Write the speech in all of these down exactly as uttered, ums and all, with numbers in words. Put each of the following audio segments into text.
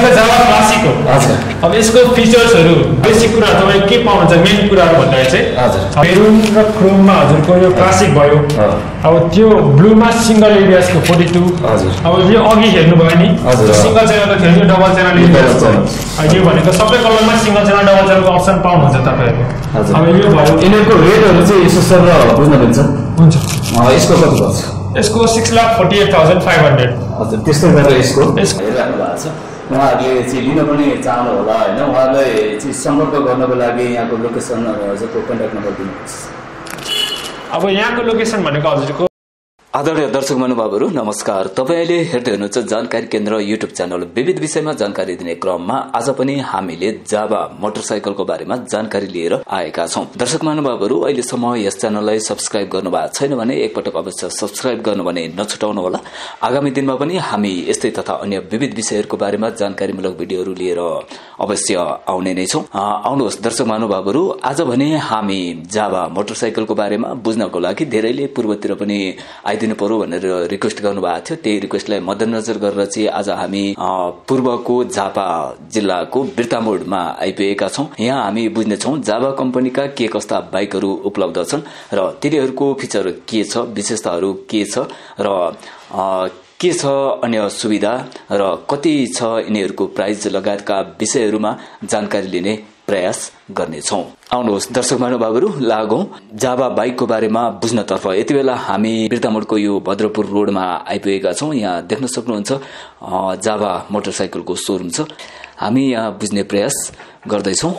तपाईको Java classic हो हजुर अब यसको फिचर्सहरु बेसिक कुरा तपाई के पाउनुहुन्छ मेन कुराहरु भन्दा चाहिँ हजुर मेरून र क्रोममा हजुरको यो क्लासिक भयो अब त्यो ब्लूमा सिंगल एरियासको forty-two हजुर अब यो अघि हेर्नु भयो नि सिंगल च्यानलको थियो नि डबल च्यानल एरियास यो भनेको सबै कलरमा सिंगल च्यानल डबल च्यानलको अप्सन पाउनुहुन्छ तपाईहरु अब यो भयो यिनीहरुको रेटहरु चाहिँ यसो सर बुझ्न मिल्छ हुन्छ यसको कति पर्छ यसको six lakh forty-eight thousand five hundred हजुर त्यस्तै गरेर यसको हेरिराख्नु भएको छ उहाँहरूले चाहिँ लिन पनि चाहनु होला हैन उहाँलाई चाहिँ सम्पर्क गर्नको लागि यहाँको लोकेसन हजुरको कन्ट्याक्ट नम्बर दिनुहोस् अब यहाँको लोकेसन भनेको हजुरको आदरणीय दर्शक महानुभावहरु नमस्कार तपाईले हेर्दै हुनुहुन्छ जानकारी केन्द्र युट्युब च्यानल विविध विषयमा जानकारी दिने क्रममा आज पनि हामीले जावा मोटरसाइकलको बारेमा जानकारी लिएर आएका छौं दर्शक महानुभावहरु अहिलेसम्म यस च्यानललाई सब्स्क्राइब गर्नुभएको छैन भने एकपटक अवश्य सब्स्क्राइब गर्नु भने नछुटाउनु होला आगामी दिनमा पनि हामी यस्तै तथा अन्य विविध विषयहरुको बारेमा जानकारीमूलक भिडियोहरु लिएर अवश्य आउने नै छौं आउनुहोस् दर्शक महानुभावहरु आज भने हामी जावा मोटरसाइकलको बारेमा बुझ्नको लागि धेरैले पूर्वतिर पनि दिनु पर्यो भनेर रिक्वेस्ट गर्नुभएको थियो त्यही रिक्वेस्टलाई मध्यनजर गरेर चाहिँ आज हामी पूर्वको झापा जिल्लाको बिर्तामोडमा आइपुगेका छौं यहाँ हामी बुझ्ने छौं जावा कम्पनीका के कस्ता बाइकहरु उपलब्ध छन् र तिनीहरुको फिचर के छ विशेषताहरु के छ र के छ अन्य सुविधा र कति छ यिनीहरुको प्राइस लगायतका विषयहरुमा जानकारी लिने प्रयास गर्नेछौं आउनुहोस् दर्शक महानुभावहरु लागौं जावा बाइकको बारेमा बुझ्नतर्फ यति बेला हामी बिर्तामोडको यो भद्रपुर रोडमा आइपुगेका छौं यहाँ देख्न सक्नुहुन्छ जावा मोटरसाइकलको शोरूम छ हामी यहाँ बुझ्ने प्रयास गर्दै छौं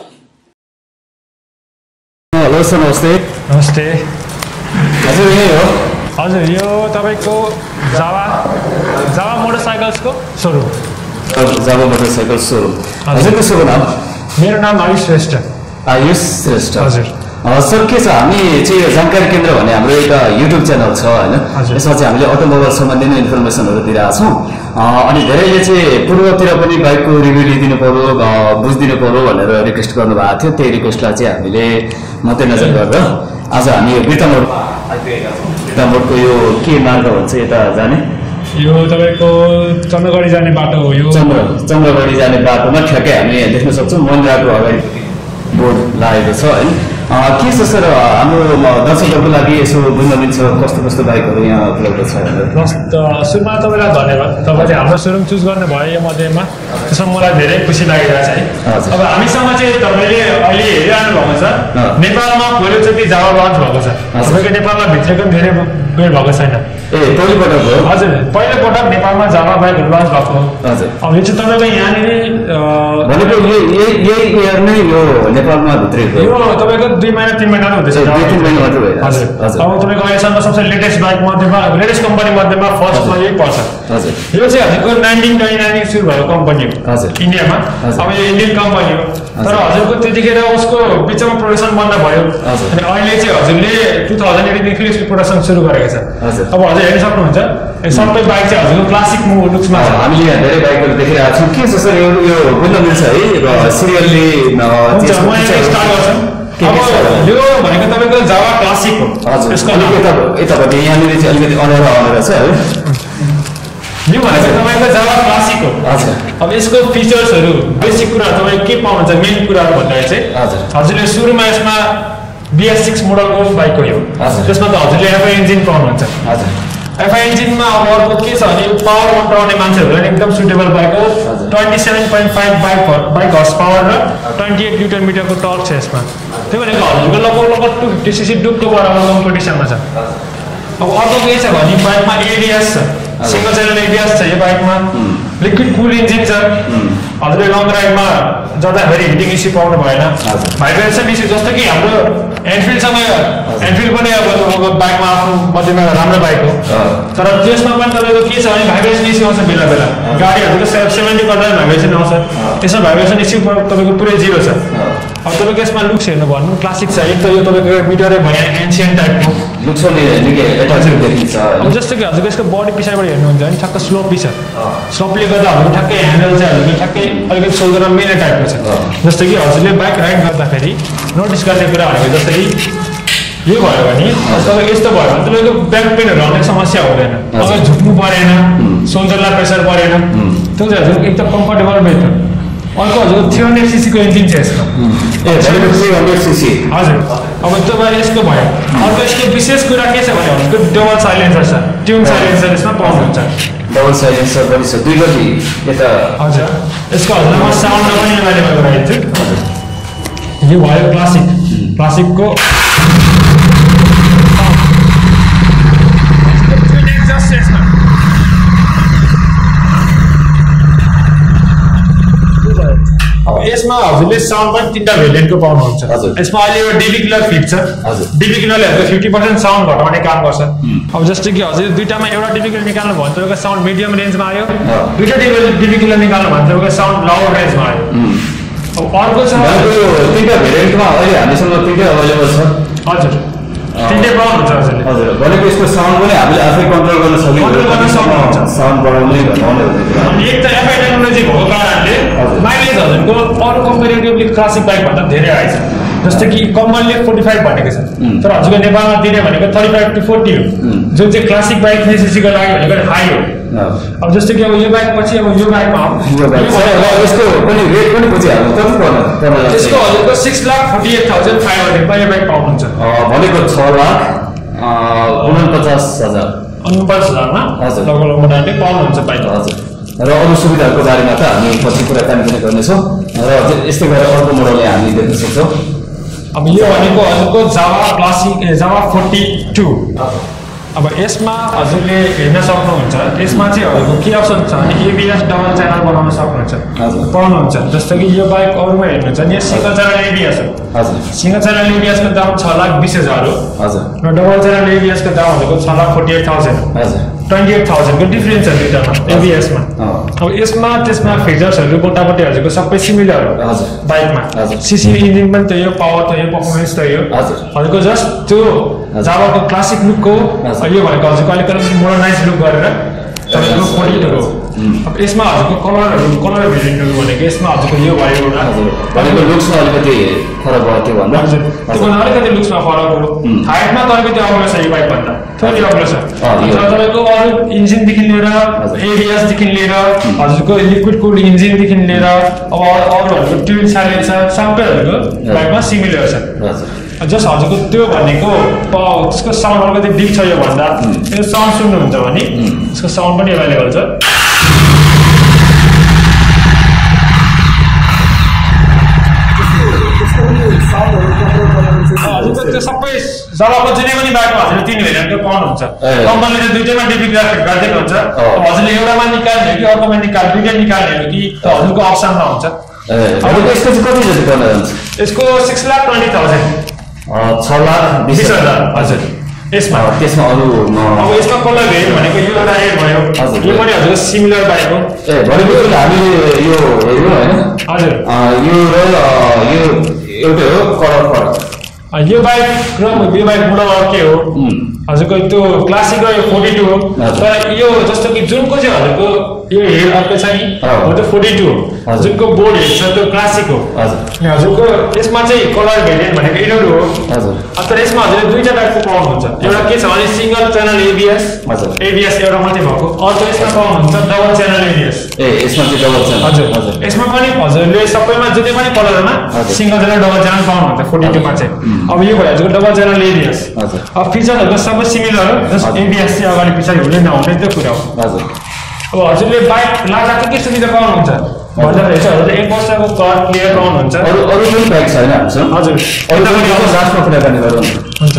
हेलो सर नमस्ते नमस्ते हजुर यही हो हजुर यो तपाईको जावा जावा मोटरसाइकल्सको शोरूम जावा मोटरसाइकल शोरूम हजुरको शुभ नाम मेरो नाम आयुष श्रेष्ठ आयुष श्रेष्ठ हजुर सर के छ हामी चाहिँ जानकारी केन्द्र भन्ने हाम्रो एउटा युट्युब च्यानल छ हैन यसमा चाहिँ हामीले अटोमोबाइल सम्बन्धी नै इन्फर्मेसनहरु दिइरहेका छौं अनि धेरैले चाहिँ पूर्वतिर पनि बाइकको रिभ्यू लिदिनु पर्यो बुझ्दिनु पर्यो भनेर रिक्वेस्ट गर्नुभएको थियो त्यही रिक्वेस्टलाई चाहिँ हामीले मध्यनजर गरेर आज हामी बिर्तामोडमा आइपुगेका छौं बिर्तामोडको यो के मार्ग भन्छ यता जाने यो तपाईको चन्द्रगढी जाने बाटो हो यो चन्द्र चन्द्रगढी जाने बाटोमा ठ्याक्कै हामी देख्न सक्छौं मन्दिरको अगाडि बोर्ड लागेको छ हैन के छ सर हाम्रो दर्शकहरुको लागि यसो बुझ्न मिल्छ कस्तो कस्तो बाइकहरु यहाँ उपलब्ध छ भनेर सुरुमा तपाईलाई धन्यवाद तपाईले हाम्रो शोरूम चुज गर्नु भयो यो मध्येमा त्यसमा मलाई धेरै खुसी लागिरहेछ है अब हामीसँग चाहिँ तपाईले अहिले हेरिरहनु भएको छ नेपालमा पहिलोचोटि जावा लन्च भएको छ तपाईको नेपालमा भित्रको धेरै बेर भएको छैन ए पहिलो पटक हो हजुर पहिलो पटक नेपालमा जावा बाइकहरु लन्च भएको हजुर अब यो चाहिँ तपाईको यहाँनिर भनेको यही यही इयर नै यो नेपालमा भित्रै हो यो तपाईको दुई महिना तीन महिना हुँदैछ दुई तीन महिना मात्र भयो हजुर अब तपाईको अहिलेसम्म सबसे लेटेस्ट बाइक मध्येमा लेटेस्ट कम्पनी मध्येमा फर्स्टमा यही पर्छ हजुर यो चाहिँ हजुरको nineteen ninety-nine देखि सुरु भएको कम्पनी हो हजुर इन्डियामा अब यो इन्डियन कम्पनी हो तर हजुरको त्यतिखेर उसको बिचमा प्रोडक्सन बन्द भयो अनि अहिले चाहिँ हजुरले two thousand eighteen देखि यसको प्रोडक्सन सुरु गरेको छ हजुर अब हजुर हेर्न सक्नुहुन्छ यो सबै बाइक चाहिँ हजुरको क्लासिक लुक्समा छ हामीले यहाँ धेरै बाइकहरु देखिरहेका छौं के छ सर यो यो बुझ्न मिल्छ है सिरियली स्टार्ट गर्छौं अब यो भनेको तपाईको जावा क्लासिक हो हजुर यसको अलिकति यतापट्टि यहाँनिर चाहिँ अलिकति अनरा अनरा छ है यो भनेको तपाईको जावा क्लासिक हो हजुर अब यसको फिचर्सहरु बेसिक कुरा तपाई के पाउनुहुन्छ मेन कुराहरु भन्दा चाहिँ हजुर हजुरले सुरुमा यसमा B S six मोडलको बाइक हो यो त्यसमा त हजुरले एफ इन्जिन पाउनुहुन्छ हजुर एफ इन्जिनमा अब अर्को के छ भने पावर मोटरले मान्छेहरुलाई एकदम सुटेबल बाइक हो twenty-seven point five bike bike horse power र twenty-eight न्युटन मिटरको टर्क छ यसमा त्यो भनेको हजुरको लगभग लगभग two fifty C C डुकको बराबर कम्पिटिसनमा छ अब अर्को के छ भने बाइकमा A B S छ single channel A B S छ यो बाइकमा लिक्विड कुल इन्जिन छ हजुरले लङ राइडमा जाँदाखेरि हिटिङ इस्यु पाउनु भएन भाइब्रेसन इस्यु जस्तो कि हाम्रो एनफिल्डसँग एनफिल्ड पनि अब बाइकमा आफ्नो मध्येमा राम्रो बाइक हो तर त्यसमा पनि तपाईको के छ भने भाइब्रेसन इस्यु आउँछ बेला बेला गाडीहरुको seventy गर्दा भाइब्रेसन आउँछ त्यसमा भाइब्रेसन इस्यु तपाईको पुरै जिरो छ अब तपाईको यसमा लुक्स हेर्नु भन्नु क्लासिक छ एक त यो तपाईको मिटरै भयो एन्शियन्ट टाइपको लुक्स पनि निकै एट्र्याक्टिभ देखिन्छ अब जस्तो कि हजुरको यसको बडी पछाडिबाट हेर्नुहुन्छ भने ठ्याक्क स्लोपी छ स्लोपले गर्दा हजुरको ठ्याक्कै ह्यान्डल चाहिँ हजुरको ठ्याक्कै अलिकति सोल्डरमा मिल्ने टाइपको छ जस्तो कि हजुरले बाइक राइड गर्दाखेरि नोटिस गर्ने कुरा भनेको जस्तो कि यो भयो भने तपाईको यस्तो भयो भने तपाईको ब्याक पेनहरु आउने समस्या हुँदैन तपाईँ झुक्नु परेन सोल्डरलाई प्रेसर परेन त्यो चाहिँ हजुर एकदम कम्फर्टेबल बेटर अर्को हजुर थ्री हन्ड्रेड सीसीको इन्जिन छ यसमा थ्री हन्ड्रेड सीसी हजुर अब तपाईँ यसको भयो अर्को यसको विशेष कुरा के छ भने हजुरको डबल साइलेन्सर छ ट्युन साइलेन्सर यसमा पाउनुहुन्छ डबल साइलेन्सर पनि छ दुईपट्टि यता हजुर यसको हजुरमा साउन्ड पनि एभाइलेबल गराइदिन्छु यो भयो क्लासिक क्लासिकको यसमा हजुरले साउन्ड पनि तीनटा भेरिएन्टको पाउनुहुन्छ यसमा अहिले एउटा डिबी किलर फिट छ डिबी किलरले हजुर फिफ्टी पर्सेन्ट साउन्ड घटाउने काम गर्छ अब जस्तो कि हजुर दुईटामा एउटा डिबी किलर निकाल्नु भयो भने तपाईँको साउन्ड मिडियम रेन्जमा आयो दुईटा डिबी किलर निकाल्नु भयो भने तपाईँको साउन्ड लाउड रेन्जमा आयो अब अर्को छ तिनटा भेरिएन्टमा अहिले हामीसँग तिनटै अभाइलेबल छ हजुर तिनटै पाउनुहुन्छ हजुरले हजुर भनेको यसको साउन्ड पनि हामीले आफै कन्ट्रोल गर्न सक्नुहुन्छ साउन्ड बढाउने घटाउने अनि एक त एफआई टेक्नोलोजी भएको कारणले माइलेज हजुरको अरू कम्पेरिटिभली क्लासिक बाइकभन्दा धेरै आएछ जस्तो कि कमनले फोर्टी फाइभ भनेको छ तर हजुरको नेपालमा दिने भनेको थर्टी फाइभ टु फोर्टी हो जुन चाहिँ क्लासिक बाइक नेसेसीको लागि भनेको हाई हो अब जस्तो कि अब यो बाइक पछि अब यो बाइकमा यसको पनि रेट पनि बुझिहाल्नु कति पर्ने यसको हजुरको six lakh forty eight thousand five हन्ड्रेडमा यो बाइक पाउनुहुन्छ भनेको छ लाख उनपचास हजार उनपचास हजारमा हजुर लगभग मोटामोटी पाउनुहुन्छ बाइक हजुर र अरू सुविधाहरूको बारेमा त हामी पछि कुराकानी पनि गर्नेछौँ र यस्तै गरेर अर्को मोडलले हामी देख्न सक्छौँ अब यो भनेको हजुरको Jawa classic Jawa forty two अब यसमा हजुरले हेर्न सक्नुहुन्छ यसमा चाहिँ हजुरको के अप्सन छ भने एबिएस डबल च्यानल बनाउन सक्नुहुन्छ पाउनुहुन्छ जस्तो कि यो बाइक अरूमा हेर्नुहुन्छ नि सिङ्गल च्यानल एबिएस हो हजुर सिङ्गल च्यानल एबिएसको दाम छ लाख बिस हजार हो हजुर र डबल च्यानल एबिएसको दाम भनेको छ लाख फोर्टी एट थाउजन्ड हजुर ट्वेन्टी एट थाउजन्डको डिफ्रेन्स छ दुईटामा एबिएसमा अब यसमा त्यसमा फिचर्सहरू मोटामोटी हजुरको सबै सिमिलर हो हजुर बाइकमा सिसी इन्जिन पनि त्यही हो पावर त्यही हो पर्फर्मेन्स त्यही हो हजुर हजुरको जस्ट त्यो जावाको क्लासिक लुकको यो भनेको हजुरको अलिक अलिक मोडर्नाइज लुक गरेर तपाईँको फोर्टी टू हो अब यसमा हजुरको कलरहरू कलर भेरिएन्टहरू भनेको यसमा हजुरको यो भयो एउटा भनेको लुक्समा अलिकति फरक भयो त्यो भन्दा हजुर त्योभन्दा अलिकति लुक्समा फरक हो हाइटमा त अलिकति अग्लो छ यो बाइकभन्दा थोरै अग्लो छ तपाईँको अरू इन्जिनदेखि लिएर एबिएसदेखि लिएर हजुरको लिक्विड कुल्ड इन्जिनदेखि लिएर अब अरूहरूको ट्युन साइलेन्सर सबैहरूको बाइकमा सिमिलर छ जस्ट हजुरको त्यो भनेको त्यसको साउन्ड अलिकति डिप छ यो भन्दा त्यो साउन्ड सुन्नुहुन्छ भने त्यसको साउन्ड पनि एभाइलेबल छ हजुरको त्यो सबै जवाको जुनै पनि बाटो हजुरले तिन भेरिएन्टको पाउनुहुन्छ कम्पनीले चाहिँ दुइटैमा डिबी किलर फिट गरिदिएको हुन्छ हजुरले एउटामा निकाल्ने हो कि अर्कोमा निकाल्ने दुइटै निकाल्ने हो कि हजुरको अप्सनमा हुन्छ यसको चाहिँ कति जति पर्न जान्छ यसको सिक्स लाख ट्वेन्टी थाउजन्ड छ लाख बिस हजार हजुर यसमा त्यसमा अरू अब यसमा कलर भेरिएन्ट भनेको यो एउटा रेड भयो हजुर यो पनि हजुर सिमिलर बाइक हो ए भनेपछि हामीले यो हेर्नु होइन हजुर यो र यो एउटै हो कलर फरक यो बाइक र यो बाइक मोडल अर्कै हो हजुरको त्यो क्लासिक र यो फोर्टी टू हो तर यो जस्तो कि जुनको चाहिँ हजुरको यो हेड अर्कै छ नि हो त्यो फोर्टी टू हो जुनको बोर्ड हेड छ त्यो क्लासिक हो हजुर हजुरको यसमा चाहिँ कलर भेरिएन्ट भनेको इनोड हो हजुर तर यसमा हजुरले दुईटा टाइपको पाउनुहुन्छ एउटा के छ भने सिङ्गल च्यानल एबिएस हजुर एबिएस एउटा मात्रै भएको अर्को यसमा पाउनुहुन्छ डबल च्यानल एबिएस ए यसमा चाहिँ डबल च्यानल हजुर हजुर यसमा पनि हजुरले सबैमा जुनै पनि कलरमा सिङ्गल च्यानल डबल च्यानल पाउनुहुन्छ फोर्टी टूमा चाहिँ अब यो भयो हजुरको डबल च्यानल एबिएस हजुर अब फिचरहरू सबै सिमिलर हो जस्ट एबिएस चाहिँ अगाडि पछाडि हुने नहुने त्यो कुरा हो हजुर अब हजुरले बाइक लाँदा के के सुविधा पाउनुहुन्छ भन्दाखेरि चाहिँ हजुरले एक वर्षको कार क्लियर पाउनुहुन्छ अरू अरू पनि बाइक छ होइन हामीसँग हजुर अरू पनि अब लास्टमा कुराकानी गरौँ हुन्छ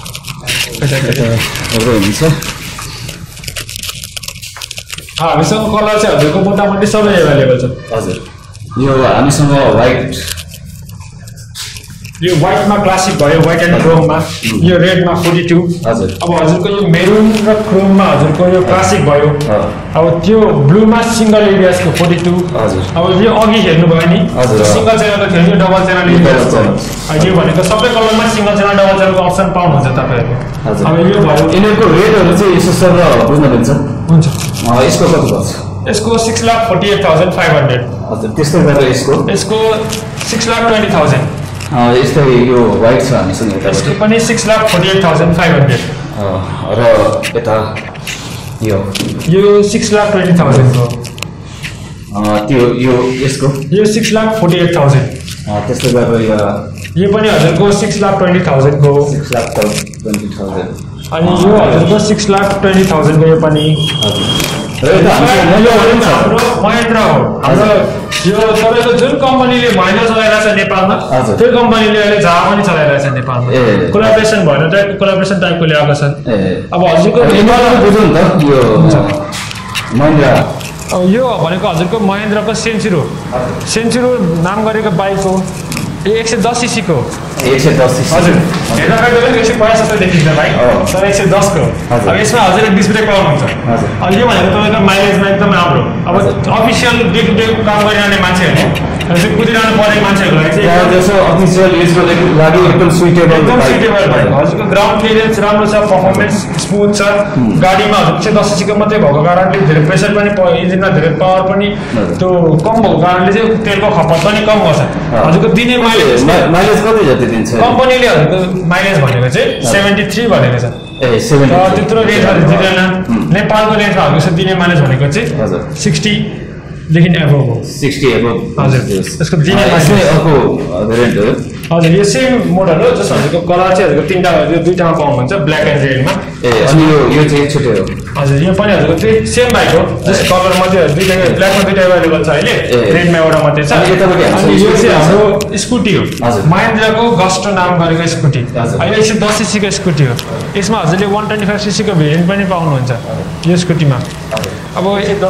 हुन्छ हामीसँग कलर चाहिँ हजुरको मोटामोटी सबै एभाइलेबल छ हजुर यो हामीसँग व्हाइट यो व्हाइटमा क्लासिक भयो व्हाइट एन्ड क्रोममा यो रेडमा फोर्टी टू हजुर अब हजुरको यो मेरुन र क्रोममा हजुरको यो क्लासिक भयो अब त्यो ब्लूमा सिङ्गल एबिएसको फोर्टी टू हजुर अब यो अघि हेर्नुभयो नि सिङ्गल च्यानलको थियो यो डबल च्यानल एबिएस छ यो भनेको सबै कलरमा सिङ्गल च्यानल डबल च्यानलको अप्सन पाउनुहुन्छ तपाईँहरू अब यो भयो यिनीहरूको रेटहरू चाहिँ यसो सर बुझ्न मिल्छ हुन्छ यसको कति पर्छ यसको six lakh forty eight thousand five hundred हजुर त्यस्तै गरेर यसको यसको सिक्स लाख ट्वेन्टी थाउजन्ड यस्तै यो व्हाइट छ हामीसँग यसको पनि six lakh forty eight thousand five hundred र यता यो यो सिक्स लाख ट्वेन्टी थाउजन्डको त्यो यो यसको यो six lakh forty eight thousand त्यस्तो गरेर यो पनि हजुरको सिक्स लाख ट्वेन्टी थाउजन्डको सिक्स लाख ट्वेन्टी थाउजन्ड अनि यो हजुरको सिक्स लाख ट्वेन्टी थाउजन्डको यो पनि हाम्रो महेन्द्र हो हाम्रो यो तपाईँको जुन कम्पनीले महिना चलाइरहेछ नेपालमा त्यो कम्पनीले अहिले जावा पनि चलाइरहेछ नेपालमा कोलाबोरेसन भएर टाइप कोलाबोरेसन टाइपको ल्याएको छ अब हजुरको बुझौँ त यो महेन्द्र यो भनेको हजुरको महेन्द्रको सेन्चुरो सेन्चुरो नाम गरेको बाइक हो एक सय दस सिसीको एक सय दस हजुर हेर्दाखेरि पनि एक सय पचास देखिन्छ बाइक तर एक सय दसको अब यसमा हजुरले डिस्क ब्रेक पाउनुहुन्छ अब यो भनेको तपाईँको माइलेजमा एकदम राम्रो अब अफिसियल डे टु डे काम गरिरहने मान्छेहरूले कुदिरहनु पर्ने मान्छेहरूको लागि चाहिँ अफिसियल युजको लागि एकदम सुइटेबल एकदम सुइटेबल बाइक हजुरको ग्राउन्ड क्लियरेन्स राम्रो छ पर्फर्मेन्स स्मुथ छ गाडीमा हजुर एक सय दस सिसीको मात्रै भएको कारणले धेरै प्रेसर पनि इन्जिनमा धेरै पावर पनि त्यो कम भएको कारणले चाहिँ तेलको खपत पनि कम गर्छ हजुरको दिने माइलेज माइलेज कति जति दिन्छ कम्पनीले हजुरको माइलेज भनेको चाहिँ सेभेन्टी थ्री भनेको छ त्यत्रो रेन्जमा दिँदैन नेपालको रेन्जमा हजुर दिने माइलेज भनेको चाहिँ सिक्सटी देखि एभोभ हो सिक्सटी एभोभ हजुर यसको दिने हजुर यो सेम मोडल हो जस हजुरको कलर चाहिँ हजुरको तिनवटा यो दुईवटामा पाउनुहुन्छ ब्ल्याक एन्ड रेडमा ए अनि यो यो चाहिँ छुट्टै हो हजुर यो पनि हजुरको त्यही सेम बाइक हो जस कलर मात्रै दुईवटा ब्ल्याकमा दुईवटा एभाइलेबल छ अहिले रेडमा एउटा मात्रै छ अनि यो चाहिँ हाम्रो स्कुटी हो महेन्द्रको गस्टो नाम गरेको स्कुटी अहिले एक सय दस सिसीको स्कुटी हो यसमा हजुरले वान ट्वेन्टी फाइभ सिसीको भेरिएन्ट पनि पाउनुहुन्छ यो स्कुटीमा अब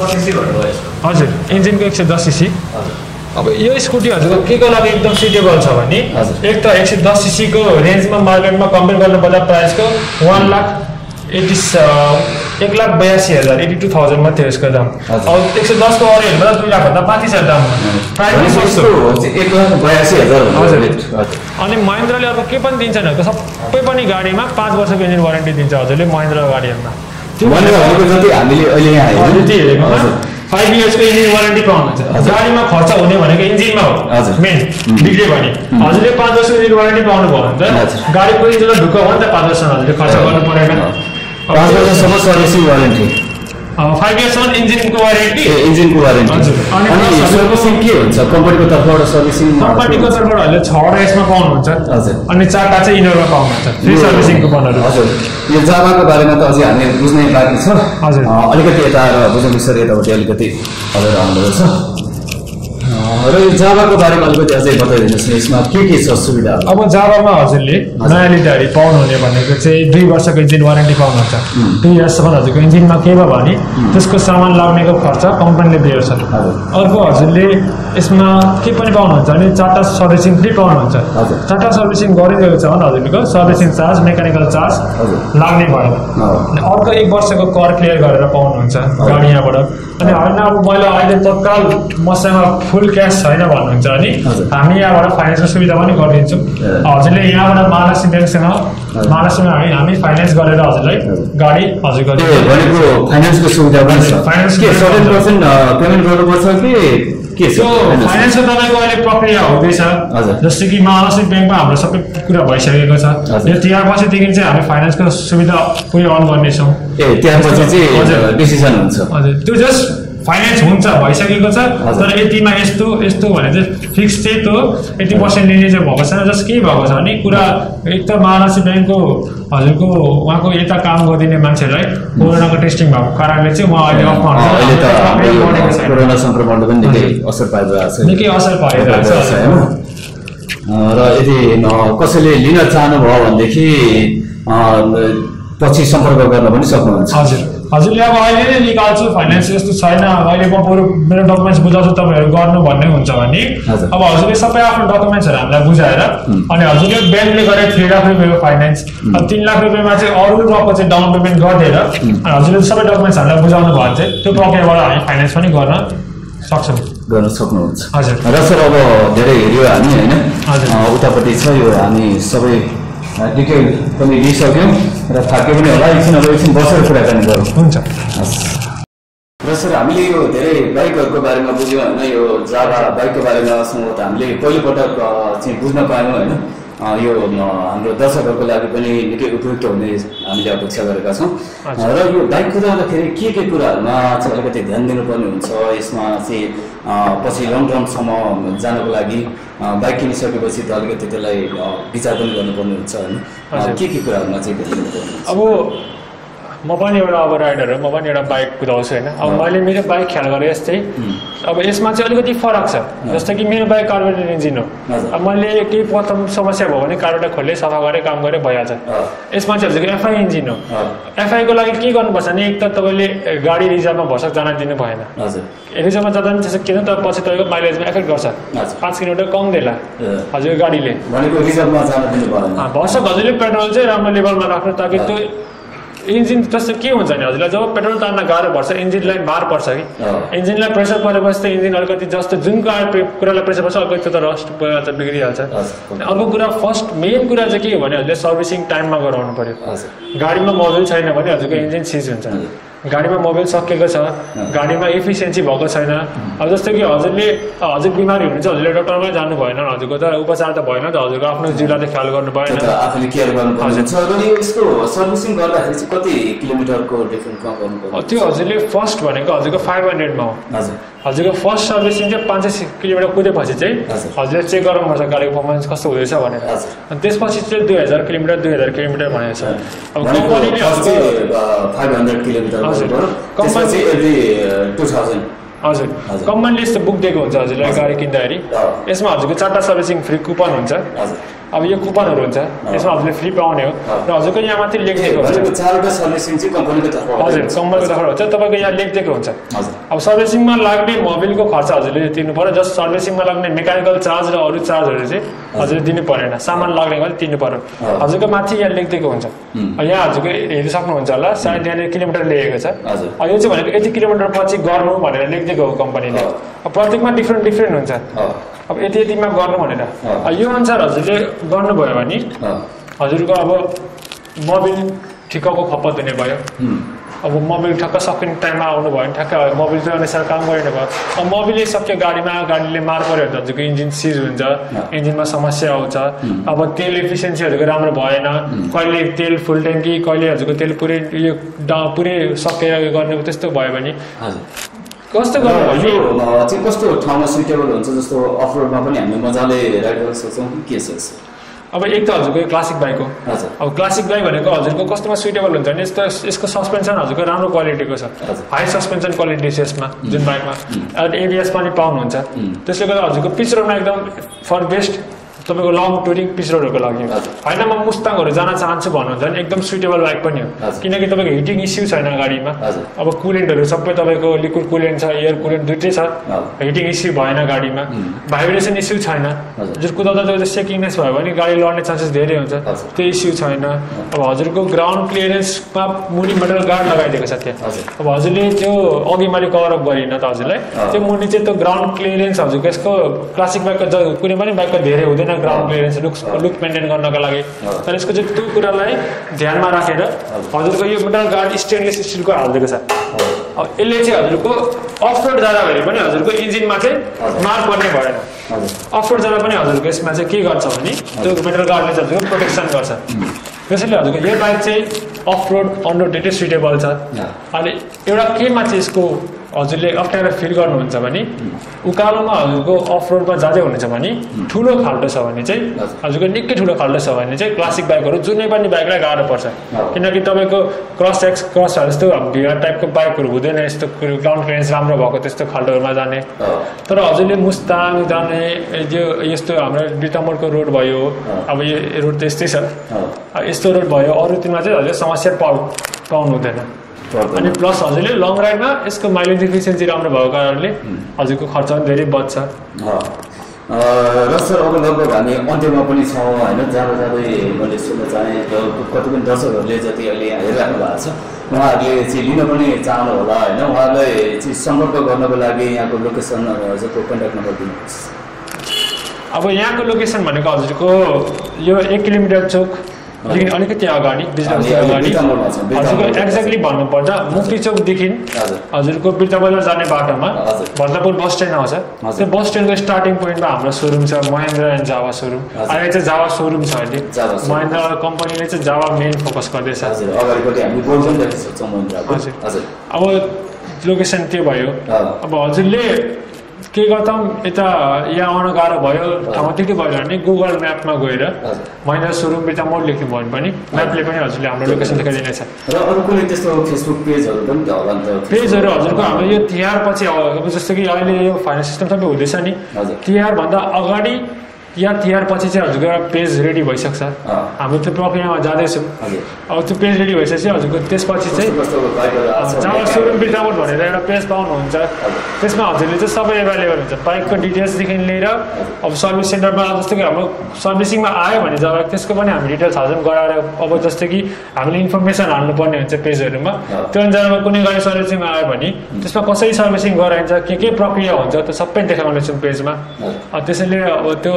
हजुर इन्जिनको एक सय दस सिसी अब यो स्कुटी हजुरको के को लागि एकदम सुइटेबल छ भने एक त एक सय दस सिसीको रेन्जमा मार्केटमा कम्पेयर गर्नु पर्दा प्राइसको वान लाख एटी एक लाख बयासी हजार एटी टू थाउजन्ड मात्रै हो यसको दाम अब एक सय दसको अरू हेर्दा दुई लाख भन्दा पाँच हजार दाम प्राइस एक लाख बयासी हजार हजुर अनि महेन्द्रले अर्को के पनि दिन्छ भने सबै पनि गाडीमा पाँच वर्षको इन्जिन वारेन्टी दिन्छ हजुरले महेन्द्रको गाडीहरूमा जति हामीले अहिले यहाँ हेरेको फाइभ इयर्सको इन्जिन वारेन्टी पाउनुहुन्छ गाडीमा खर्च हुने भनेको इन्जिनमा हो मेन बिग्रियो भने हजुरले पाँच वर्षको इन्जिन वारेन्टी पाउनु भयो भने त गाडीको इन्जिनलाई ढुक्क भयो नि त पाँच वर्षमा हजुरले खर्च गर्नु परेन पाँच वर्षसम्म सर्भिसिङ वारेन्टी फाइभ इयर्ससम्म इन्जिनको वारेन्टी इन्जिनको वारेन्टी हजुर अनि सर्भिसिङ के हुन्छ कम्पनीको तर्फबाट सर्भिसिङ कम्पनीको तर्फबाट अहिले छवटा यसमा पाउनुहुन्छ अनि चारवटा चाहिँ इनरमा पाउनुहुन्छ फ्री सर्भिसिङ कुपनहरू हजुर यो जावाको बारेमा त अझै हामी बुझ्नै बाँकी छ हजुर अलिकति यता बुझ्नु बिस्तारै यतापट्टि अलिकति हजुर आउनुभएको छ र यो जावाको बारेमा अलिकति अझै बताइदिनुहोस् न यसमा के के छ सुविधाहरू अब जावामा हजुरले नयाँ लिटरहरू पाउनुहुने भनेको चाहिँ दुई वर्षको इन्जिन वारेन्टी पाउनुहुन्छ दुई इयर्ससम्म हजुरको इन्जिनमा के भयो भने त्यसको सामान लाग्नेको खर्च कम्पनीले बेहोर्छ अर्को हजुरले यसमा के पनि पाउनुहुन्छ भने चारवटा सर्भिसिङ फ्री पाउनुहुन्छ चारवटा सर्भिसिङ गरिदिएको छ भने हजुरको सर्भिसिङ चार्ज मेकानिकल चार्ज लाग्ने भएन अर्को एक वर्षको कर क्लियर गरेर पाउनुहुन्छ गाडी यहाँबाट अनि होइन अब मैले अहिले तत्काल मसँग फुल क्यास छैन भन्नुहुन्छ अनि हामी यहाँबाट फाइनेन्सको सुविधा पनि गरिदिन्छौँ हजुरले यहाँबाट महालक्ष्मी ब्याङ्कसँग महालक्ष्मीमा हामी हामी फाइनेन्स गरेर हजुरलाई गाडी हजुरको फाइनेन्सको सुविधा पनि छ फाइनेन्स के सेभेन पर्सेन्ट पेमेन्ट गर्नुपर्छ कि के छ फाइनेन्सको तपाईँको अहिले प्रक्रिया हुँदैछ जस्तै कि महालक्ष्मी ब्याङ्कमा हाम्रो सबै कुरा भइसकेको छ यो तिहार पछिदेखि चाहिँ हामी फाइनेन्सको सुविधा उयो अन गर्नेछौँ ए त्यहाँ पछि चाहिँ डिसिजन हुन्छ हजुर त्यो जस्ट फाइनेन्स हुन्छ भइसकेको छ तर यतिमा यस्तो यस्तो भने चाहिँ फिक्स चाहिँ त्यो यति पर्सेन्ट लिने चाहिँ भएको छैन जस्ट के भएको छ भने कुरा एक त महालक्ष्मी ब्याङ्कको हजुरको उहाँको यता काम गरिदिने मान्छेहरूलाई कोरोनाको टेस्टिङ भएको कारणले चाहिँ उहाँ अहिले अफमा हुनुहुन्छ कोरोना सङ्क्रमणले पनि निकै असर पाइरहेको छ निकै असर पाइरहेको छ र यदि कसैले लिन चाहनुभयो भनेदेखि पछि सम्पर्क गर्न पनि सक्नुहुन्छ हजुर हजुरले अब अहिले नै निकाल्छु फाइनेन्स यस्तो छैन अहिले म बरु मेरो डकुमेन्ट्स बुझाउँछु तपाईँहरू गर्नु भन्ने हुन्छ भने अब हजुरले सबै आफ्नो डकुमेन्ट्सहरू हामीलाई बुझाएर अनि हजुरले ब्याङ्कले गरेर थ्री लाख रुपियाँको फाइनेन्स अब तिन लाख रुपियाँमा चाहिँ अरू रकमको चाहिँ डाउन पेमेन्ट गरिदिएर अनि हजुरले सबै डकुमेन्ट्स हामीलाई बुझाउनु भयो भने चाहिँ त्यो प्रक्रियाबाट हामी फाइनेन्स पनि गर्न सक्छौँ गर्न सक्नुहुन्छ हजुर र सर अब धेरै हेऱ्यो हामी होइन उतापट्टि छ यो हामी सबै डिटेल पनि लिइसक्यौँ र थाक्यो पनि होला एकछिन अब एकछिन बसेर कुराकानी गरौँ हुन्छ र सर हामीले यो धेरै बाइकहरूको बारेमा बुझ्यौँ होइन यो जावा बाइकको बारेमा सम्भवतः हामीले पहिलोपटक चाहिँ बुझ्न पायौँ होइन यो हाम्रो दर्शकहरूको लागि पनि निकै उपयुक्त हुने हामीले अपेक्षा गरेका छौँ र यो बाइक कुदाउँदाखेरि के के कुराहरूमा चाहिँ अलिकति ध्यान दिनुपर्ने हुन्छ यसमा चाहिँ पछि लङ टर्मसम्म जानको लागि बाइक किनिसकेपछि त अलिकति त्यसलाई विचार पनि गर्नुपर्ने हुन्छ होइन के के कुराहरूमा चाहिँ ध्यान दिनुपर्ने हुन्छ अब म पनि एउटा अब राइडर हो म पनि एउटा बाइक कुदाउँछु होइन अब मैले मेरो बाइक ख्याल गरेँ यस्तै अब यसमा चाहिँ अलिकति फरक छ जस्तो कि मेरो बाइक कार्बोरेटर इन्जिन हो अब मैले केही प्रथम समस्या भयो भने कार्बोरेटर खोलेँ सफा गरेँ काम गरेँ भइहाल्छ यसमा चाहिँ हजुरको एफआई इन्जिन हो एफआईको लागि के गर्नुपर्छ भने एक त तपाईँले गाडी रिजर्भमा भर्सक जान दिनु भएन रिजर्भमा जाँदा पनि त्यस्तो किन तर पछि तपाईँको माइलेजमा एफेक्ट गर्छ पाँच किलोमिटर कम देला हजुरको गाडीले भर्सक हजुरले पेट्रोल चाहिँ राम्रो लेभलमा राख्नु ताकि त्यो इन्जिन जस्तो के हुन्छ नि हजुरलाई जब पेट्रोल तान्न गाह्रो पर्छ इन्जिनलाई भार पर्छ कि इन्जिनलाई प्रेसर परेपछि त इन्जिन अलिकति जस्तो जुन कुरालाई प्रेसर पर्छ अलिकति त रस्ट भइहाल्छ बिग्रिहाल्छ अर्को कुरा फर्स्ट मेन कुरा चाहिँ के हो भने हजुरले सर्भिसिङ टाइममा गराउनु पर्यो गाडीमा मोबिल छैन भने हजुरको इन्जिन सिज हुन्छ गाडीमा मोबिल सकिएको छ गाडीमा एफिसियन्सी भएको छैन अब जस्तो कि हजुरले हजुर बिमारी हुनुहुन्छ हजुरले डक्टरमै जानु भएन हजुरको त उपचार त भएन त हजुरको आफ्नो जिउलाई त ख्याल गर्नु भएन आफूले केयर गर्नुपर्छ र यसको सर्भिसिङ गर्दाखेरि चाहिँ कति किलोमिटरको डिफरेन्समा गर्नुपर्छ त्यो हजुरले फर्स्ट भनेको हजुरको फाइभ हन्ड्रेडमा हो हजुरको फर्स्ट सर्भिसिङ चाहिँ पाँच सय किलोमिटर कुदेपछि चाहिँ हजुरले चेक गर्नुपर्छ गाडीको पर्फर्मेन्स कस्तो हुँदैछ भनेर अनि त्यसपछि चाहिँ दुई हजार किलोमिटर दुई हजार किलोमिटर भनेको छ अब कम्पनीले फाइभ हन्ड्रेड किलोमिटर हजुर कम्पनीले यस्तो बुक दिएको हुन्छ हजुरलाई गाडी किन्दाखेरि यसमा हजुरको चारवटा सर्भिसिङ फ्री कुपन हुन्छ अब यो कुपनहरू हुन्छ यसमा हजुरले फ्री पाउने हो र हजुरको यहाँ माथि लेखिदिएको हुन्छ हजुर कम्पनीको तर्फबाट हुन्छ तपाईँको यहाँ लेखिदिएको हुन्छ अब सर्भिसिङमा लाग्ने मोबिलको खर्च हजुरले तिर्नु पर्यो जस्ट सर्भिसिङमा लाग्ने मेकानिकल चार्ज र अरू चार्जहरू चाहिँ हजुरले दिनु परेन सामान लाग्ने गरी तिर्नु पर्यो हजुरको माथि यहाँ लेखिदिएको हुन्छ यहाँ हजुरको हेर्नु सक्नुहुन्छ होला सायद यहाँनिर किलोमिटर लेखेको छ यो चाहिँ भनेको यति किलोमिटर पछि गर्नु भनेर लेखिदिएको हो कम्पनीले प्रत्येकमा डिफ्रेन्ट डिफ्रेन्ट हुन्छ अब यति यतिमा गर्नु भनेर यो अनुसार हजुरले गर्नुभयो भने हजुरको अब मोबिल ठिक्कको खपत हुने भयो अब मोबिल ठक्क सकिने टाइममा आउनु भयो भने ठ्याक्क मोबिलको अनुसार काम गरिने भयो अब मोबिलै सक्यो गाडीमा गाडीले मार पऱ्यो भने हजुरको इन्जिन सिज हुन्छ इन्जिनमा समस्या आउँछ अब तेल एफिसियन्सीहरूको राम्रो भएन कहिले तेल फुल ट्याङ्की कहिले हजुरको तेल पुरै यो पुरै सकेर गर्ने त्यस्तो भयो भने कस्तो गर्नु चाहिँ कस्तो ठाउँमा सुइटेबल हुन्छ जस्तो अफ रोडमा पनि हामी मजाले राइड गर्न सक्छौँ के सक्छ अब एक त हजुरको क्लासिक बाइक हो अब क्लासिक बाइक भनेको हजुरको कस्तोमा सुइटेबल हुन्छ भने यस्तो यसको सस्पेन्सन हजुरको राम्रो क्वालिटीको छ हाई सस्पेन्सन क्वालिटी छ यसमा जुन बाइकमा एबिएस पनि पाउनुहुन्छ त्यसले गर्दा हजुरको पिच रोडमा एकदम फर बेस्ट तपाईँको लङ टुरिङ पिच रोडहरूको लागि होइन म मुस्ताङहरू जान चाहन्छु भन्नुहुन्छ भने एकदम सुइटेबल बाइक पनि हो किनकि तपाईँको हिटिङ इस्यु छैन गाडीमा अब कुलेन्टहरू सबै तपाईँको लिक्विड कुलेन्ट छ एयर कुलेन्ट दुइटै छ हिटिङ इस्यु भएन गाडीमा भाइब्रेसन इस्यु छैन जुन कुदाउँदा तपाईँको सेकिङनेस भयो भने गाडी लड्ने चान्सेस धेरै हुन्छ त्यो इस्यु छैन अब हजुरको ग्राउन्ड क्लियरेन्समा मुनि मेटल गार्ड लगाइदिएको छ त्यहाँ अब हजुरले त्यो अघि मैले कभरअप गरिनँ त हजुरलाई त्यो मुनि चाहिँ त्यो ग्राउन्ड क्लियरेन्स हजुरको यसको क्लासिक बाइकको कुनै पनि बाइकको धेरै हुँदैन ground clearance look look maintain गर्नको लागि तर यसको चाहिँ त्यो कुरालाई ध्यानमा राखेर हजुरको यो मेटल गार्ड स्टेनलेस स्टिलको हालिदिएको छ अब यसले चाहिँ हजुरको अफ रोड जाँदा भने पनि हजुरको इन्जिनमा चाहिँ मार पर्ने भएन अफ रोड जाँदा पनि हजुरको यसमा चाहिँ के गर्छ भने त्यो मेटल गार्डले चाहिँ हजुरको प्रोटेक्सन गर्छ त्यसैले हजुरको यो बाइक चाहिँ अफ रोड अन रोड धेरै सुइटेबल छ अनि एउटा केमा चाहिँ यसको हजुरले अप्ठ्यारो फिल गर्नुहुन्छ भने उकालोमा हजुरको अफ रोडमा जाँदै हुनुहुन्छ भने ठुलो खाल्टो छ भने चाहिँ हजुरको निकै ठुलो खाल्टो छ भने चाहिँ क्लासिक बाइकहरू जुनै पनि बाइकलाई गाह्रो पर्छ किनकि तपाईँको क्रस एक्स क्रसहरू जस्तो भिआर टाइपको बाइकहरू हुँदैन यस्तो ग्राउन्ड क्लियरेन्स राम्रो भएको त्यस्तो खाल्टोहरूमा जाने तर हजुरले मुस्ताङ जाने यो यस्तो हाम्रो बिर्तामोडको रोड भयो अब यो रोड त यस्तै छ यस्तो रोड भयो अरूतिरमा चाहिँ हजुर समस्या पाउ पाउनु हुँदैन अनि प्लस हजुरले लङ राइडमा यसको माइलेज एफिसियन्सी राम्रो भएको कारणले हजुरको खर्च पनि धेरै बच्छ र सर अब लगभग हामी अन्त्यमा पनि छौँ होइन जाँदा जाँदै मैले सुन्न चाहेँ कति पनि दर्शकहरूले जति अहिले यहाँ हेरिराख्नु भएको छ उहाँहरूले चाहिँ लिन पनि चाहनु होला होइन उहाँलाई चाहिँ सम्पर्क गर्नको लागि यहाँको लोकेसन हजुरको कन्ट्याक्ट नम्बर दिनुहोस् अब यहाँको लोकेसन भनेको हजुरको यो एक किलोमिटर चोक देखि अलिकति अगाडि बिजनेस अगाडि हजुरको एक्ज्याक्टली भन्नुपर्दा मुक्ति चौकदेखि हजुरको बिर्ता बजार जाने बाटोमा भद्रपुर बस स्ट्यान्ड आउँछ त्यो बस स्ट्यान्डको स्टार्टिङ पोइन्टमा हाम्रो सोरुम छ महेन्द्र एन्ड जावा सोरुम अहिले चाहिँ जावा सोरुम छ अहिले महेन्द्र कम्पनीले चाहिँ जावा मेन फोकस गर्दैछ हजुर अब लोकेसन त्यो भयो अब हजुरले के गर्दा यता यहाँ आउन गाह्रो भयो ठाउँमा त्यति भयो भने गुगल म्यापमा गएर महेन्द्र सोरुम बिर्ता मोड लेख्नु भयो भने पनि म्यापले पनि हजुरले हाम्रो लोकेसन देखाइदिनेछ र अरू कुनै त्यस्तो फेसबुक पेजहरू पनि त होला नि त पेजहरू हजुरको हाम्रो यो तिहार पछि अब जस्तो कि अहिले यो फाइनेन्स सिस्टम सबै हुँदैछ नि तिहारभन्दा अगाडि या तिहार पछि चाहिँ हजुरको एउटा पेज रेडी भइसक्छ हाम्रो त्यो प्रक्रियामा जाँदैछौँ अब त्यो पेज रेडी भइसकेपछि हजुरको त्यसपछि चाहिँ जावा सोरुम बिर्ता मोड भनेर एउटा पेज पाउनुहुन्छ त्यसमा हजुरले चाहिँ सबै एभाइलेबल हुन्छ बाइकको डिटेल्सदेखि लिएर अब सर्भिस सेन्टरमा जस्तो कि हाम्रो सर्भिसिङमा आयो भने जब त्यसको पनि हामी डिटेल्स हजुर गराएर अब जस्तो कि हामीले इन्फर्मेसन हाल्नुपर्ने हुन्छ पेजहरूमा त्यो अनुसारमा कुनै गाडी सर्भिसिङमा आयो भने त्यसमा कसरी सर्भिसिङ गराइन्छ के के प्रक्रिया हुन्छ त्यो सबै देखाउनेछौँ पेजमा त्यसैले अब त्यो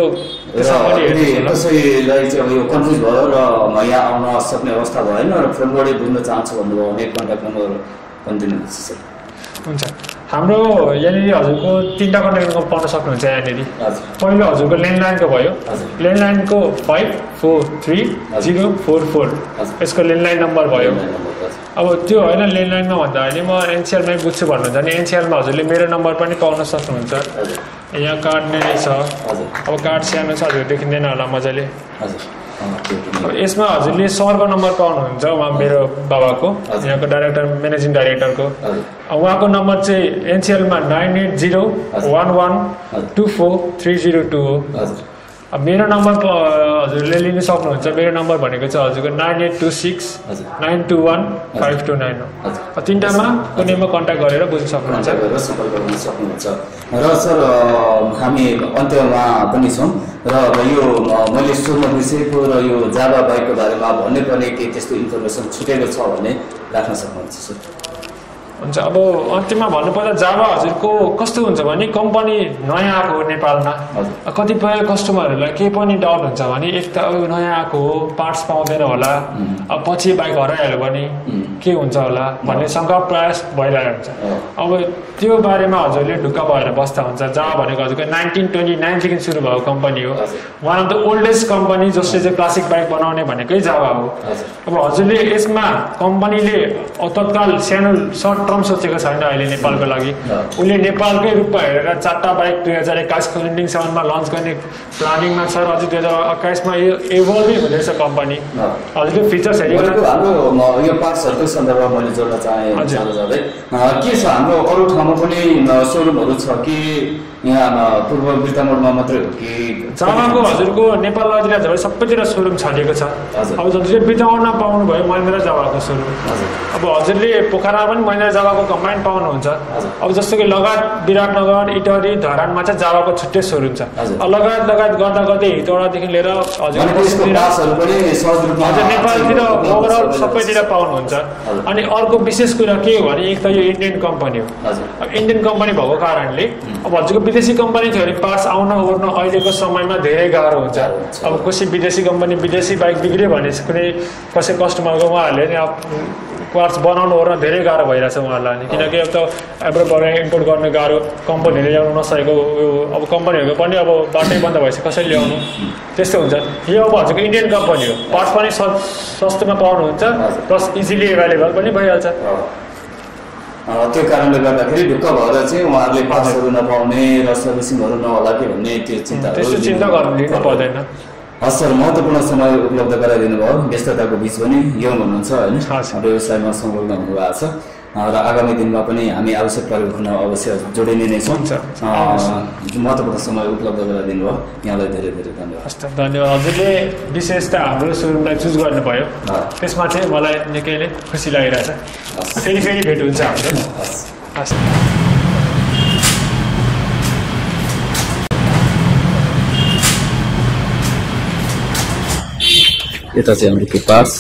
कसैलाई चाहिँ अब यो कन्फ्युज भयो र यहाँ आउन सक्ने अवस्था भएन र फोनबाटै बुझ्न चाहन्छु भन्नुभयो भने कन्ट्याक्ट नम्बर पनि दिनुहुन्छ सर हुन्छ हाम्रो यहाँनिर हजुरको तिनवटा कन्ट्याक्ट नम्बर पाउन सक्नुहुन्छ यहाँनिर पहिलो हजुरको ल्यान्डलाइनको भयो ल्यान्डलाइनको five four three zero four four यसको ल्यान्डलाइन नम्बर भयो अब त्यो होइन ल्यान्डलाइनमा भन्दाखेरि म एनसिएलमै बुझ्छु भन्नुहुन्छ भने एनसिएलमा हजुरले मेरो नम्बर पनि पाउन सक्नुहुन्छ यहाँ कार्ड नै छ अब कार्ड सानो छ हजुर देखिँदैन होला मजाले अब यसमा हजुरले सरको नम्बर पाउनुहुन्छ उहाँ मेरो बाबाको यहाँको डाइरेक्टर म्यानेजिङ डाइरेक्टरको उहाँको नम्बर चाहिँ एनसिएलमा nine eight zero one one two four three zero two हो अब मेरो नम्बर हजुरले लिन सक्नुहुन्छ मेरो नम्बर भनेको चाहिँ हजुरको nine eight two six nine two one five two nine हो तिनवटामा कुनैमा कन्ट्याक्ट गरेर बुझ्न सक्नुहुन्छ र सर हामी अन्त्यमा पनि छौँ र यो मैले सुरुमा बिर्सेको र यो जावा बाइकको बारेमा भन्नै पर्ने केही त्यस्तो इन्फर्मेसन छुटेको छ भने राख्न सक्नुहुन्छ सर हुन्छ अब अन्त्यमा भन्नुपर्दा जावा हजुरको कस्तो हुन्छ भने कम्पनी नयाँ आएको हो नेपालमा कतिपय कस्टमरहरूलाई केही पनि डाउट हुन्छ भने एक त अब नयाँ आएको हो पार्ट्स पाउँदैन होला अब पछि बाइक हराइहाल्यो भने के हुन्छ होला भन्ने शङ्का प्रयास भइरहेको हुन्छ अब त्यो बारेमा हजुरले ढुक्क भएर बस्दा हुन्छ जावा भनेको हजुरको नाइन्टिन ट्वेन्टी नाइनदेखि सुरु भएको कम्पनी हो one of the oldest company जसले चाहिँ क्लासिक बाइक बनाउने भनेकै जावा हो अब हजुरले यसमा कम्पनीले तत्काल सानो सर्ट टर्म सोचेको छैन अहिले नेपालको लागि उसले नेपालकै रूपमा हेरेर चारवटा बाइक दुई हजार एक्काइसको इन्डिङ सेभेनमा लन्च गर्ने प्लानिङमा छ र अझै दुई हजार एक्काइसमा यो इभल्भै हुँदैछ कम्पनी हजुरको फिचर्स हेरेर हाम्रो यो पार्ट्सहरूको सन्दर्भमा मैले जोड्न चाहेँ के छ हाम्रो अरू ठाउँमा पनि सोरुमहरू छ कि यहाँ पूर्व बिर्तामोडमा मात्रै हो कि जावाको हजुरको नेपाल लजिरा झै सबैतिर सोरुम छानेको छ अब हजुरले बिर्तामोडमा पाउनुभयो महेन्द्र जावाको सोरुम अब हजुरले पोखरा पनि महेन्द्र जावाको कम्बाइन्ड पाउनुहुन्छ अब जस्तो कि लगायत विराटनगर इटहरी धरानमा चाहिँ जावाको छुट्टै सोरुम छ लगायत लगायत गर्दा गर्दै हितौडादेखि लिएर हजुर नेपालतिर ओभरअल सबैतिर पाउनुहुन्छ अनि अर्को विशेष कुरा के हो भने एक त यो इन्डियन कम्पनी हो अब इन्डियन कम्पनी भएको कारणले अब हजुरको विदेशी कम्पनी थियो भने पार्ट्स आउन ओर्न अहिलेको समयमा धेरै गाह्रो हुन्छ अब कसै विदेशी कम्पनी विदेशी बाइक बिग्रियो भने कुनै कसै कस्टमरको उहाँहरूले नि अब पार्ट्स बनाउनु ओर्न धेरै गाह्रो भइरहेछ उहाँहरूलाई नि किनकि अब त एब्रोबाट इम्पोर्ट गर्ने गाह्रो कम्पनीहरूले ल्याउनु नसकेको अब कम्पनीहरूको पनि अब बाटै बन्द भएपछि कसरी ल्याउनु त्यस्तो हुन्छ यो अब हजुरको इन्डियन कम्पनी हो पार्ट्स पनि सस्तोमा पाउनुहुन्छ प्लस इजिली एभाइलेबल पनि भइहाल्छ त्यो कारणले गर्दाखेरि ढुक्क भएर चाहिँ उहाँहरूले पार्ट्सहरू नपाउने र सर्भिसिङहरू नहोला कि भन्ने त्यो चिन्ता त्यस्तो चिन्ता गर्नु लिनु पर्दैन हस् सर महत्त्वपूर्ण समय उपलब्ध गराइदिनु भयो व्यस्तताको बिच पनि यो हुनुहुन्छ होइन व्यवसायमा संलग्न हुनुभएको छ र आगामी दिनमा पनि हामी आवश्यक परेको हुन अवश्य जोडिने नै छौँ महत्त्वपूर्ण समय उपलब्ध गराइदिनु भयो यहाँलाई धेरै धेरै धन्यवाद हस् धन्यवाद हजुरले विशेष त हाम्रो सोरुमलाई चुज गर्नुभयो त्यसमा चाहिँ मलाई निकै नै खुसी लागिरहेछ फेरि फेरि भेट हुन्छ हाम्रो हस् यता चाहिँ हाम्रो पार्ट्स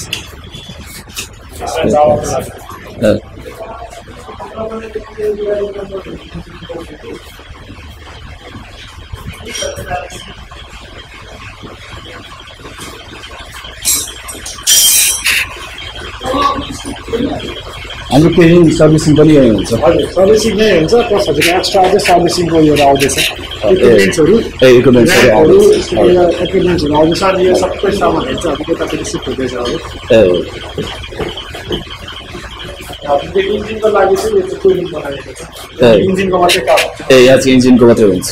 हाम्रो केही सर्भिसिङ पनि यही हुन्छ हजुर सर्भिसिङ नै हुन्छ प्लस हजुरको एक्स्ट्रा अझै सर्भिसिङको यो आउँदैछ इक्विपमेन्ट्सहरू ए इक्विपमेन्ट्सहरू इक्विपमेन्ट्सहरू आउँदैछ अनि यो सबै सामानहरू चाहिँ अब यतापट्टि सिफ्ट हुँदैछ अब त्यो इन्जिनको लागि चाहिँ यो चाहिँ कुलिङ बनाएको छ इन्जिनको मात्रै काम हुन्छ ए यहाँ चाहिँ इन्जिनको मात्रै हुन्छ